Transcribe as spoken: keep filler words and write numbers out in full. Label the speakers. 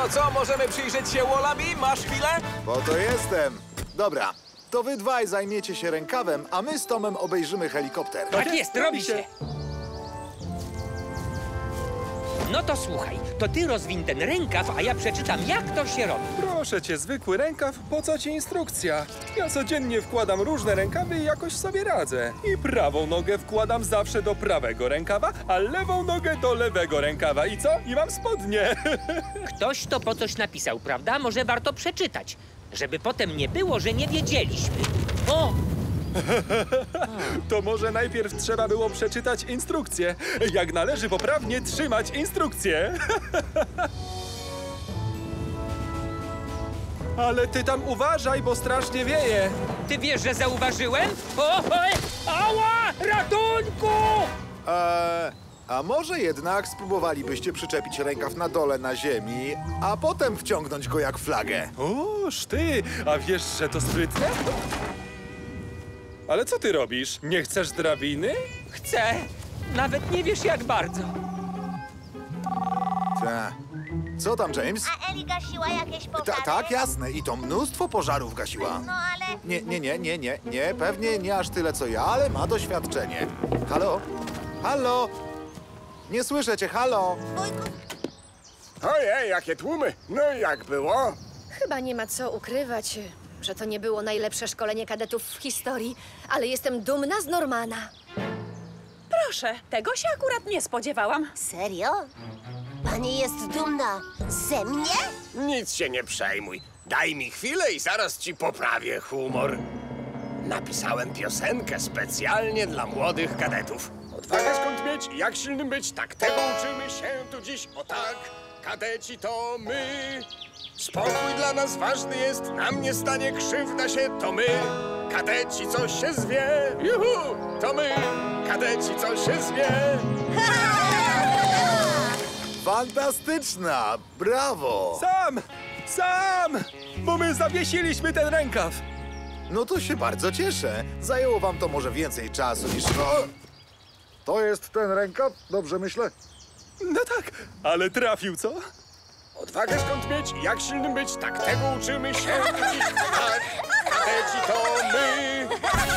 Speaker 1: To co, możemy przyjrzeć się Wallaby? Masz chwilę?
Speaker 2: Po to jestem. Dobra, to wy dwaj zajmiecie się rękawem, a my z Tomem obejrzymy helikopter.
Speaker 3: Tak jest, robi się. No to słuchaj, to ty rozwiń ten rękaw, a ja przeczytam, jak to się robi.
Speaker 4: Proszę cię, zwykły rękaw, po co ci instrukcja? Ja codziennie wkładam różne rękawy i jakoś sobie radzę. I prawą nogę wkładam zawsze do prawego rękawa, a lewą nogę do lewego rękawa. I co? I mam spodnie.
Speaker 3: Ktoś to po coś napisał, prawda? Może warto przeczytać, żeby potem nie było, że nie wiedzieliśmy. O!
Speaker 4: To może najpierw trzeba było przeczytać instrukcję. Jak należy poprawnie trzymać instrukcję. Ale ty tam uważaj, bo strasznie wieje.
Speaker 3: Ty wiesz, że zauważyłem? O, oj, ała! Ratunku!
Speaker 2: Eee, a może jednak spróbowalibyście przyczepić rękaw na dole na ziemi, a potem wciągnąć go jak flagę?
Speaker 4: Oż ty, a wiesz, że to sprytne? Ale co ty robisz? Nie chcesz drabiny?
Speaker 3: Chcę. Nawet nie wiesz, jak bardzo.
Speaker 2: Ta. Co tam, James?
Speaker 5: A Eli gasiła jakieś pożary?
Speaker 2: Ta, tak, jasne. I to mnóstwo pożarów gasiła.
Speaker 5: No ale...
Speaker 2: Nie, nie, nie, nie, nie, nie. Pewnie nie aż tyle, co ja, ale ma doświadczenie. Halo? Halo? Nie słyszę cię, halo?
Speaker 5: Wujku,
Speaker 6: Ojej, jakie tłumy! No i jak było?
Speaker 7: Chyba nie ma co ukrywać, że to nie było najlepsze szkolenie kadetów w historii, ale jestem dumna z Normana.
Speaker 8: Proszę, tego się akurat nie spodziewałam.
Speaker 5: serio? Pani jest dumna ze mnie?
Speaker 6: Nic się nie przejmuj. Daj mi chwilę i zaraz ci poprawię humor. Napisałem piosenkę specjalnie dla młodych kadetów. Odwaga skąd mieć i jak silnym być, tak tego uczymy się tu dziś. O tak, kadeci to my. Spokój dla nas ważny jest, nam nie stanie krzywda się, to my. Kadeci, co się zwie, juhu, to my. Kadeci, co się zwie.
Speaker 2: Fantastyczna! Brawo!
Speaker 4: Sam! Sam! Bo my zawiesiliśmy ten rękaw.
Speaker 2: No to się bardzo cieszę. Zajęło wam to może więcej czasu niż... O! To jest ten rękaw? Dobrze myślę?
Speaker 4: No tak, ale trafił, co?
Speaker 6: Odwagę skąd mieć i jak silnym być, tak tego uczymy się tu dziś. O tak, kadeci to my.